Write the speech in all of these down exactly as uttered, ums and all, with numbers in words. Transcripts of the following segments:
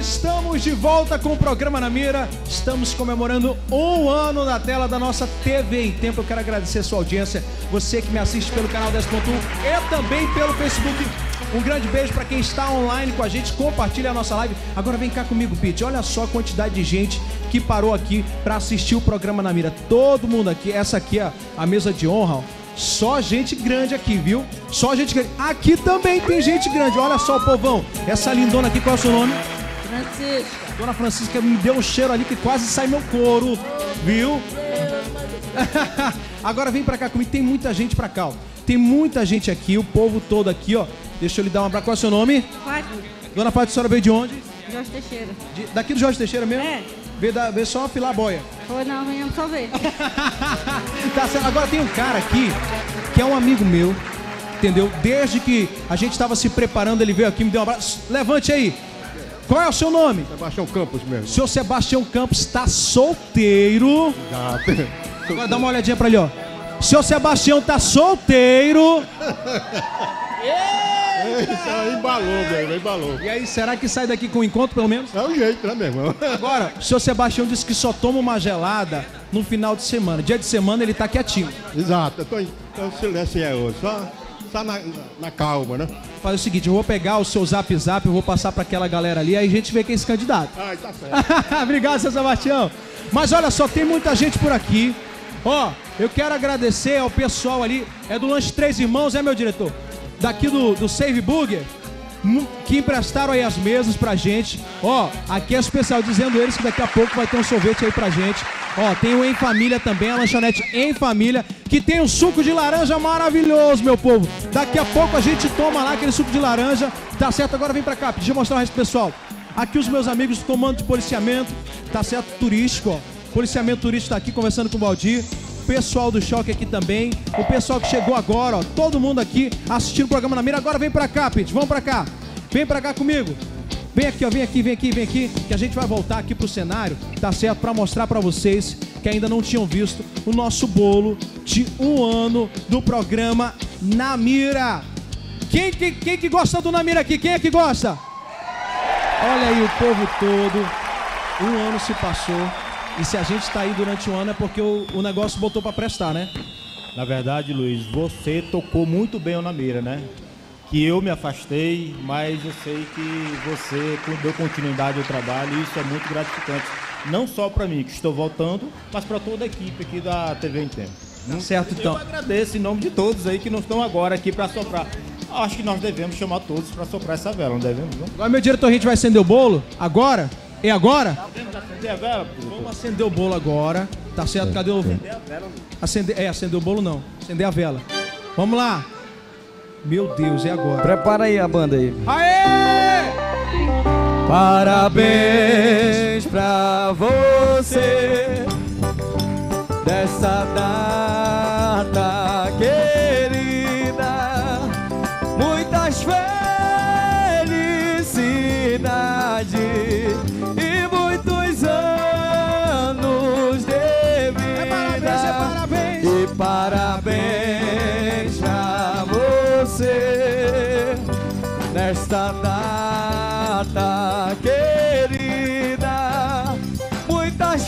Estamos de volta com o programa Na Mira. Estamos comemorando um ano na tela da nossa T V em Tempo. Eu quero agradecer a sua audiência, você que me assiste pelo canal dez ponto um e também pelo Facebook. Um grande beijo para quem está online com a gente, compartilha a nossa live. Agora vem cá comigo, Pete. Olha só a quantidade de gente que parou aqui para assistir o programa Na Mira. Todo mundo aqui, essa aqui é a mesa de honra, ó. Só gente grande aqui, viu? Só gente grande. Aqui também tem gente grande. Olha só o povão. Essa lindona aqui, qual é o seu nome? Francisca. Dona Francisca me deu um cheiro ali que quase sai meu couro, viu? Agora vem pra cá comigo. Tem muita gente pra cá, ó. Tem muita gente aqui, o povo todo aqui, ó. Deixa eu lhe dar um abraço. Qual é o seu nome? Fátima. Dona Fátima, a senhora veio de onde? Jorge Teixeira. De, daqui do Jorge Teixeira mesmo? É. Veio, da, veio só afilar a boia. Foi não, venhamos só ver. Tá certo. Agora tem um cara aqui que é um amigo meu, entendeu? Desde que a gente estava se preparando, ele veio aqui, me deu um abraço. Levante aí. Qual é o seu nome? Sebastião Campos mesmo. O senhor Sebastião Campos está solteiro. Exato. Agora dá uma olhadinha pra ele, ó. O senhor Sebastião tá solteiro. Eita, embalou, meu, embalou. E aí, será que sai daqui com um encontro, pelo menos? É o jeito, né, meu irmão? Agora, o senhor Sebastião disse que só toma uma gelada no final de semana. Dia de semana ele tá quietinho. Exato, eu tô em, tô em silêncio é hoje, só, só na, na calma, né? Faz o seguinte, eu vou pegar o seu zap zap, eu vou passar pra aquela galera ali, aí a gente vê quem é esse candidato. Ai, tá certo. Obrigado, seu Sebastião. Mas olha só, tem muita gente por aqui. Ó, eu quero agradecer ao pessoal ali, é do Lanche Três Irmãos, é, meu diretor? Daqui do, do Save Burger, que emprestaram aí as mesas pra gente. Ó, aqui é especial, dizendo eles que daqui a pouco vai ter um sorvete aí pra gente. Ó, tem o Em Família também, a lanchonete Em Família, que tem um suco de laranja maravilhoso, meu povo. Daqui a pouco a gente toma lá aquele suco de laranja. Tá certo? Agora vem pra cá, deixa eu mostrar o resto do pessoal. Aqui os meus amigos do comando de policiamento, tá certo? Turístico, ó. Policiamento turístico tá aqui conversando com o Valdir. Pessoal do Choque aqui também. O pessoal que chegou agora, ó. Todo mundo aqui assistindo o programa Na Mira. Agora vem pra cá, Pete. Vamos pra cá. Vem pra cá comigo. Vem aqui, ó. Vem aqui, vem aqui, vem aqui. Que a gente vai voltar aqui pro cenário, tá certo? Pra mostrar pra vocês que ainda não tinham visto o nosso bolo de um ano do programa Na Mira. Quem que, quem que gosta do Na Mira aqui? Quem é que gosta? Olha aí o povo todo. Um ano se passou. E se a gente está aí durante um ano é porque o, o negócio botou para prestar, né? Na verdade, Luiz, você tocou muito bem o Na Mira, né? Que eu me afastei, mas eu sei que você deu continuidade ao trabalho e isso é muito gratificante. Não só para mim, que estou voltando, mas para toda a equipe aqui da T V em Tempo. Tá certo, então. Eu agradeço em nome de todos aí que não estão agora aqui para soprar. Acho que nós devemos chamar todos para soprar essa vela, não devemos? Não? Agora, meu diretor, a gente vai acender o bolo agora? É agora? Podemos acender a vela? Vamos acender o bolo agora. Tá certo? Cadê o... Acender a vela? Acender... É, acender o bolo não. Acender a vela. Vamos lá. Meu Deus, é agora. Prepara aí a banda aí. Aê! Parabéns pra você dessa data querida. Muitas felicidades e muitos anos de vida. É parabéns, é parabéns. E parabéns pra você nesta data querida. Muitas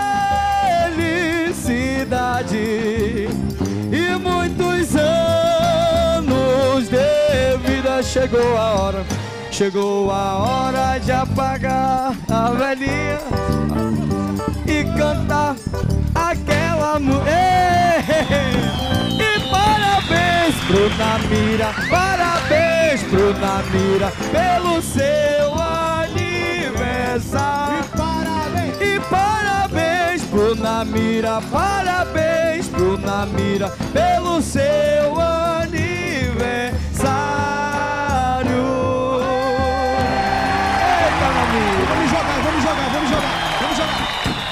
felicidades e muitos anos de vida. Chegou a hora, chegou a hora de apagar a velhinha e cantar aquela mulher. E parabéns pro Na Mira, parabéns pro Na Mira pelo seu aniversário. E parabéns. E parabéns pro Na Mira, parabéns pro Na Mira pelo seu aniversário. Eita, Na Mira. Vamos jogar, vamos jogar, vamos jogar. Vamos jogar.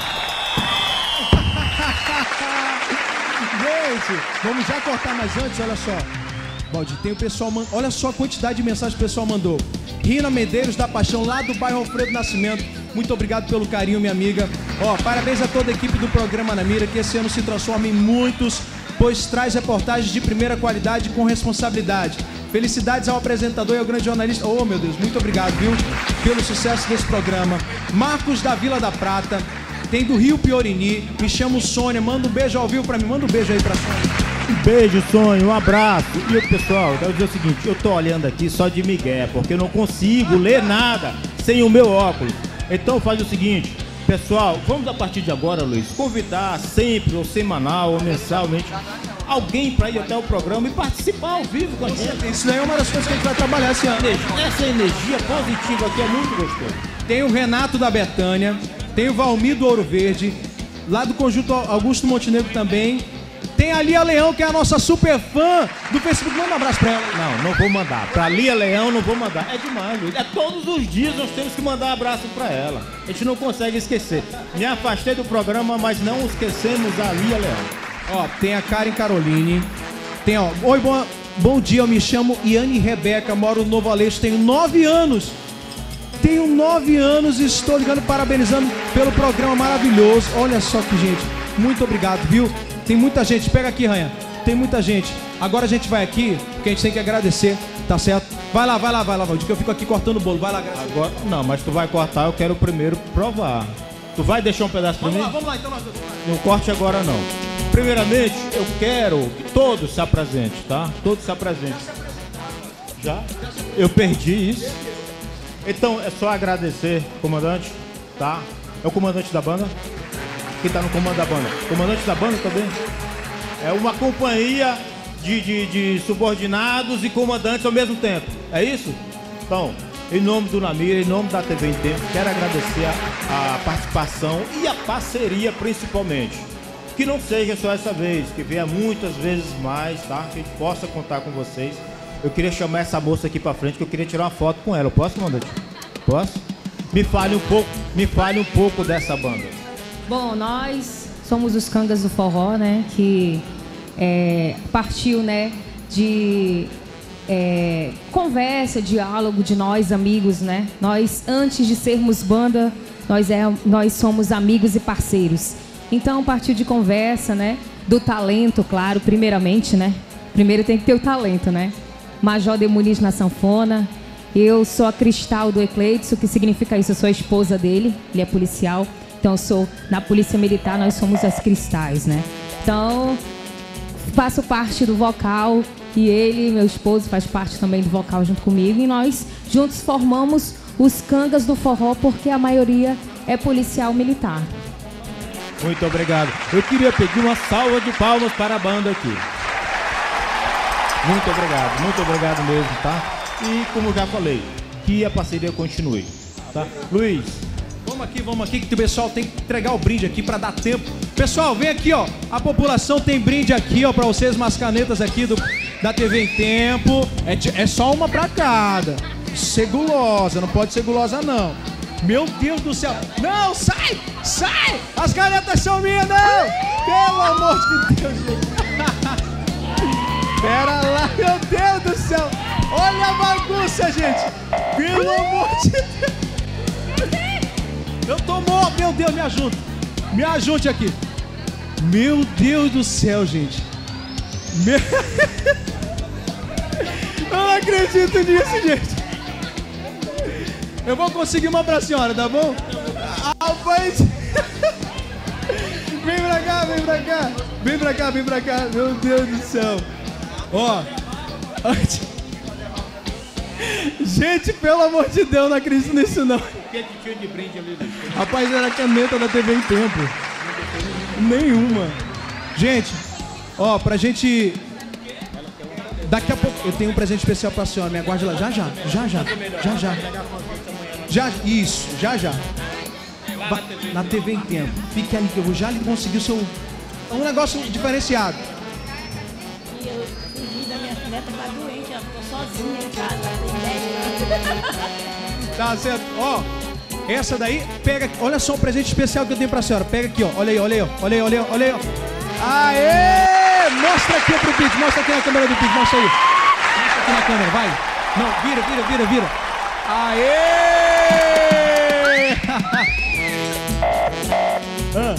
Gente, vamos já cortar, mas antes, olha só. Baldi, tem o pessoal, man... olha só a quantidade de mensagens que o pessoal mandou. Rina Medeiros da Paixão, lá do bairro Alfredo Nascimento. Muito obrigado pelo carinho, minha amiga. Ó, parabéns a toda a equipe do programa Na Mira, que esse ano se transforma em muitos, pois traz reportagens de primeira qualidade com responsabilidade. Felicidades ao apresentador e ao grande jornalista. Oh, meu Deus, muito obrigado, viu? Pelo sucesso desse programa. Marcos da Vila da Prata. Tem do Rio Piorini. Me chamo Sônia. Manda um beijo ao vivo pra mim. Manda um beijo aí pra Sônia. Um beijo, Sônia. Um abraço. E eu, pessoal, eu quero dizer o seguinte. Eu tô olhando aqui só de migué, porque eu não consigo ler nada sem o meu óculos. Então faz o seguinte. Pessoal, vamos a partir de agora, Luiz, convidar sempre, ou semanal, ou mensalmente, alguém para ir até o programa e participar ao vivo com a gente. Isso daí é uma das coisas que a gente vai trabalhar esse ano. Essa energia positiva aqui é muito gostosa. Tem o Renato da Betânia, tem o Valmir do Ouro Verde, lá do Conjunto Augusto Montenegro também. Tem a Lia Leão, que é a nossa super fã do Facebook. Manda um abraço pra ela. Não, não vou mandar. Pra Lia Leão não vou mandar. É demais, Luiz. É todos os dias nós temos que mandar abraço pra ela. A gente não consegue esquecer. Me afastei do programa, mas não esquecemos a Lia Leão. Ó, tem a Karen Caroline. Tem, ó. Oi, bom, bom dia, eu me chamo Iane Rebeca, moro no Novo Aleixo, tenho nove anos. Tenho nove anos e estou ligando parabenizando pelo programa maravilhoso. Olha só que gente. Muito obrigado, viu? Tem muita gente, pega aqui, Ranha. Tem muita gente. Agora a gente vai aqui, porque a gente tem que agradecer, tá certo? Vai lá, vai lá, vai lá, Valdir, que eu fico aqui cortando o bolo. Vai lá, agradecer. Agora, não, mas tu vai cortar, eu quero primeiro provar. Tu vai deixar um pedaço pra vamos mim? Vamos lá, vamos lá, então nós... Não corte agora, não. Primeiramente, eu quero que todos se apresentem, tá? Todos se apresentem. Já? Eu perdi isso. Então, é só agradecer, comandante, tá? É o comandante da banda? Quem tá no comando da banda? Comandante da banda também? É uma companhia de, de, de subordinados e comandantes ao mesmo tempo. É isso? Então, em nome do Namira, em nome da T V em Tempo, quero agradecer a, a participação e a parceria principalmente. Que não seja só essa vez, que venha muitas vezes mais, tá? Que a gente possa contar com vocês. Eu queria chamar essa moça aqui pra frente, que eu queria tirar uma foto com ela. Eu posso, comandante? Posso? Me fale um pouco, me fale um pouco dessa banda. Bom, nós somos os Cangas do Forró, né? Que é, partiu, né? De é, conversa, diálogo de nós, amigos, né? Nós, antes de sermos banda, nós, é, nós somos amigos e parceiros. Então, partiu de conversa, né? Do talento, claro, primeiramente, né? Primeiro tem que ter o talento, né? Major de Muniz na sanfona. Eu sou a Cristal do Ecleidson, que significa isso, eu sou a esposa dele, ele é policial. Então, eu sou, na Polícia Militar, nós somos as Cristais, né? Então, faço parte do vocal e ele, meu esposo, faz parte também do vocal junto comigo. E nós, juntos, formamos os Cangas do Forró, porque a maioria é policial militar. Muito obrigado. Eu queria pedir uma salva de palmas para a banda aqui. Muito obrigado, muito obrigado mesmo, tá? E, como já falei, que a parceria continue, tá? Luiz... Vamos aqui, vamos aqui, que o pessoal tem que entregar o brinde aqui pra dar tempo. Pessoal, vem aqui, ó. A população tem brinde aqui, ó, pra vocês, umas canetas aqui do, da T V em Tempo. É, é só uma pra cada. Ser gulosa, não pode ser gulosa, não. Meu Deus do céu. Não, sai! Sai! As canetas são minhas, não! Pelo amor de Deus, gente. Pera lá, meu Deus do céu. Olha a bagunça, gente. Pelo amor de Deus. Eu tô morto, meu Deus, me ajude. Me ajude aqui. Meu Deus do céu, gente. Meu... Eu não acredito nisso, gente. Eu vou conseguir uma pra senhora, tá bom? Ah, mas... Vem pra cá, vem pra cá. Vem pra cá, vem pra cá. Meu Deus do céu. Ó. Gente, pelo amor de Deus, não acredito nisso não. O que tinha de brinde ali? Rapaz, era a caneta da T V em Tempo. Nenhuma. Gente, ó, pra gente... Daqui a pouco eu tenho um presente especial pra senhora. Me aguarde lá. Já, já. Já, já. Já, já. Já, isso. Já, já. Va na T V em Tempo. Fique ali que eu vou já lhe conseguir o seu... Um negócio diferenciado. E eu fugi da minha neta, tá doente, ela ficou sozinha em casa. Tá certo. Ó, essa daí, pega... Olha só o presente especial que eu tenho pra senhora. Pega aqui, ó. Olha aí, olha aí, ó. Olha aí, olha aí, olha aí, ó. Aê! Mostra aqui pro Pix, mostra aqui na câmera do Pix, mostra aí. Mostra aqui na câmera, vai. Não, vira, vira, vira, vira. Aê! ah.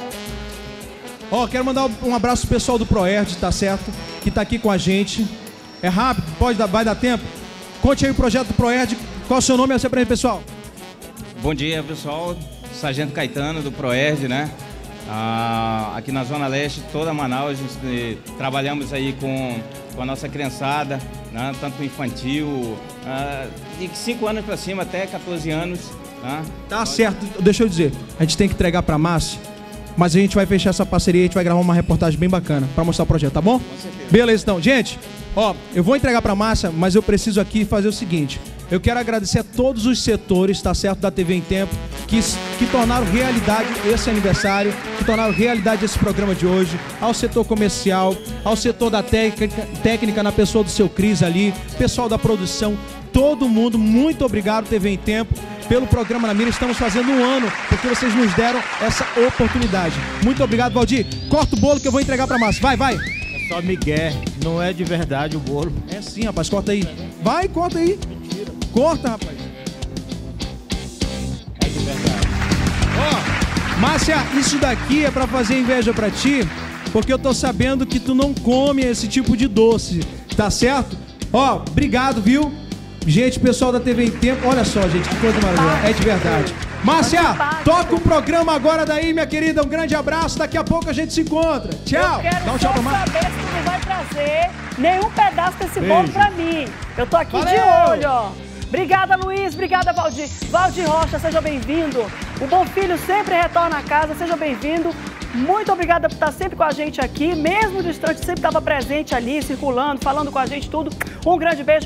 Ó, quero mandar um abraço pro pessoal do Proerd, tá certo? Que tá aqui com a gente. É rápido, pode dar, vai dar tempo. Conte aí o projeto do Proerd. Qual é o seu nome? Você para aí, pessoal. Bom dia, pessoal. Sargento Caetano, do Proerd, né? Ah, aqui na Zona Leste, toda Manaus, eh, trabalhamos aí com, com a nossa criançada, né? Tanto infantil, ah, de cinco anos para cima até quatorze anos. Né? Tá certo, deixa eu dizer, a gente tem que entregar pra Márcia, mas a gente vai fechar essa parceria e a gente vai gravar uma reportagem bem bacana pra mostrar o projeto, tá bom? Com certeza. Beleza, então. Gente, ó, eu vou entregar pra Márcia, mas eu preciso aqui fazer o seguinte. Eu quero agradecer a todos os setores, tá certo, da T V em Tempo, que, que tornaram realidade esse aniversário, que tornaram realidade esse programa de hoje, ao setor comercial, ao setor da técnica, técnica na pessoa do seu Cris ali, pessoal da produção, todo mundo, muito obrigado, T V em Tempo, pelo programa Na Mira. Estamos fazendo um ano, porque vocês nos deram essa oportunidade. Muito obrigado, Valdir. Corta o bolo que eu vou entregar pra Márcia. Vai, vai. É só migué, não é de verdade o bolo. É sim, rapaz, corta aí. Vai, corta aí. Mentira. Corta, rapaz. É de verdade. Ó, Márcia, isso daqui é pra fazer inveja pra ti, porque eu tô sabendo que tu não come esse tipo de doce, tá certo? Ó, obrigado, viu? Gente, pessoal da T V em Tempo, olha só, gente, que coisa maravilhosa, é de verdade. Márcia, toca o programa agora daí, minha querida, um grande abraço, daqui a pouco a gente se encontra. Tchau. Eu quero Dá um tchau pra Márcia. saber se tu não vai trazer nenhum pedaço desse Beijo. bolo pra mim. Eu tô aqui Valeu. de olho, ó. Obrigada, Luiz, obrigada, Valdir. Valdir Rocha, seja bem-vindo. O Bom Filho sempre retorna a casa, seja bem-vindo. Muito obrigada por estar sempre com a gente aqui, mesmo distante, sempre estava presente ali, circulando, falando com a gente tudo. Um grande beijo.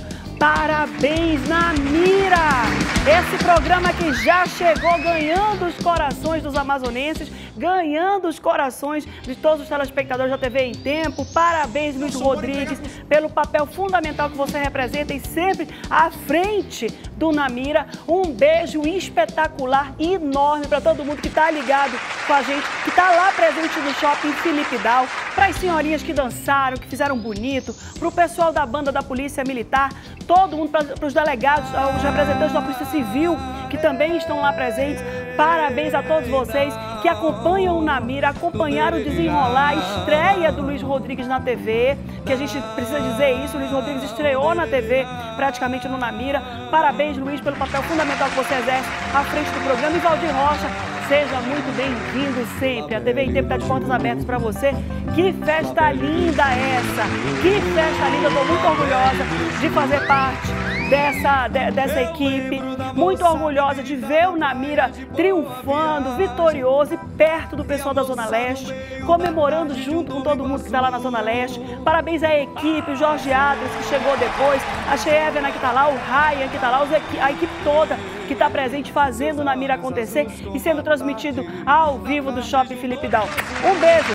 Parabéns Na Mira! Esse programa que já chegou ganhando os corações dos amazonenses, ganhando os corações de todos os telespectadores da T V em Tempo. Parabéns, Luiz Rodrigues, pelo papel fundamental que você representa e sempre à frente do Na Mira. Um beijo espetacular e enorme para todo mundo que está ligado com a gente, que está lá presente no Shopping Felipe Dal, para as senhorinhas que dançaram, que fizeram bonito, para o pessoal da banda da Polícia Militar, todo mundo, para os delegados, os representantes da Polícia Civil, que também estão lá presentes. Parabéns a todos vocês que acompanham o Na Mira, acompanharam o desenrolar, a estreia do Luiz Rodrigues na T V, que a gente precisa dizer isso, o Luiz Rodrigues estreou na T V praticamente no Na Mira. Parabéns, Luiz, pelo papel fundamental que você exerce à frente do programa. E Valdir Rocha, seja muito bem-vindo sempre. A T V em Tempo está de portas abertas para você. Que festa linda essa! Que festa linda! Estou muito orgulhosa de fazer parte dessa, de, dessa equipe. Muito orgulhosa de ver o Na Mira triunfando, vitorioso e perto do pessoal da Zona Leste, comemorando junto com todo mundo que está lá na Zona Leste. Parabéns à equipe, o Jorge Adams, que chegou depois, a Chevena que está lá, o Ryan que está lá, a equipe toda que está presente fazendo o Na Mira acontecer e sendo transmitido ao vivo do Shopping Felipe Dal. Um beijo!